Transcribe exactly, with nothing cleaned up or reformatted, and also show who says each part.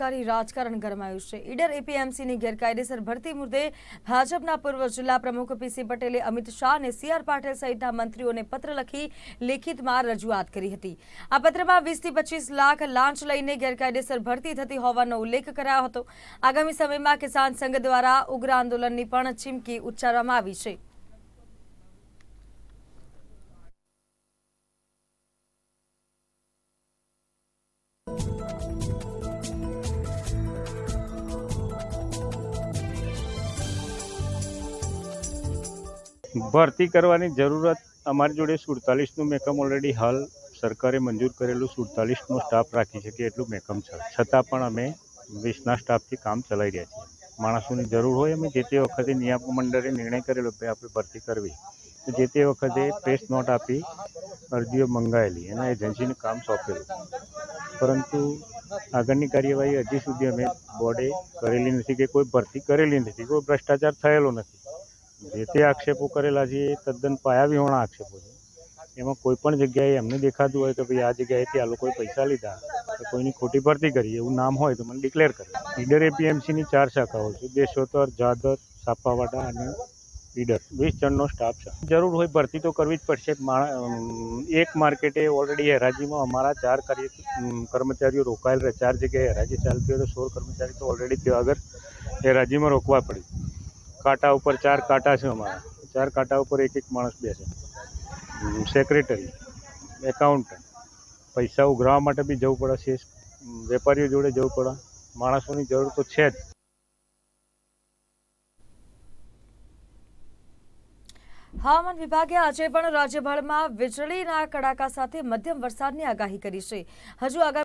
Speaker 1: સરકારી રાજકારણ ગરમાયું છે। ઈડર એપીએમસીની ગેરકાયદેસર ભરતી મુદ્દે ભાજપના પૂર્વ જિલ્લા પ્રમુખ પીસી પટેલે અમિત શાહ અને સીઆર પાટીલ સહિતના મંત્રીઓને પત્ર લખી લેખિતમાં રજૂઆત કરી હતી। આ પત્રમાં વીસ થી પચીસ લાખ લાંચ લઈને ગેરકાયદેસર ભરતી થતી હોવાનો ઉલ્લેખ કરાયો હતો। આગામી સમયમાં કિસાન સંઘ દ્વારા ઉગ્ર આંદોલનની પણ ચીમકી ઉચ્ચારવામાં આવી છે।
Speaker 2: भर्ती करवानी जरूरत अमरी जोड़े सुड़तालीस नु मेकम ऑलरेडी हाल सरकारे मंजूर करेलू सुड़तालीस नो स्टाफ राखी शके एटलू मेकम छे छतां पण अमे वीस ना स्टाफ थी काम चलाई रह्या छीए। माणसोनी जरूर होय अमे जे ते वखते नियामक मंडळे निर्णय करेलो के आपणे भर्ती करवी तो जे ते वखते प्रेस नोट आपी अरजीओ मंगायेली एना एजन्सीने काम सौंपेलू परंतु आगळनी कार्यवाही हजी सुधी अमे बोर्डे करेली नथी के कोई भर्ती करेली नथी कोई भ्रष्टाचार थयेलो नथी। जे ते आक्षेपो करेला छे ए तद्दन पायाविहोणा आक्षेपो छे। एमां कोईपण जग्याए एमने देखातुं होय के भाई आ जग्याएथी आ लोकोए पैसा लीधा के कोईनी खोटी भरती करी एवुं नाम होय तो मने डिक्लेर करे। ईडर एपीएमसी नी चार शाखाओ छे देशोत्तर, जादर, सापावाड़ा अने ईडर वीस जननो स्टाफ छे। जरूर होय भरती तो करवी ज पड़शे। एक मार्केटे ऑलरेडी हराजीमां अमारा चार कार्य कर्मचारीओ रोकायेल रहे चार जग्याए हराजी चालती होय तो सोळ कर्मचारी तो ऑलरेडी त्यां आगळ हराजीमां रोकवा पड़ी। कांटा ऊपर चार कांटा है अमारा चार कांटा ऊपर एक एक माणस बेसे सेक्रेटरी एकाउंटન્ટ पैसा उघरावा माटे बी जवुं पड़े छे वेपारीओ जोड़े जवुं पड़े माणसोनी जरूर तो छे ज।
Speaker 1: हवामान विभागे आज पण राज्यभर में वीजळीना कड़ाका साथे मध्यम वरसादनी आगाही करी छे। हजू आगामी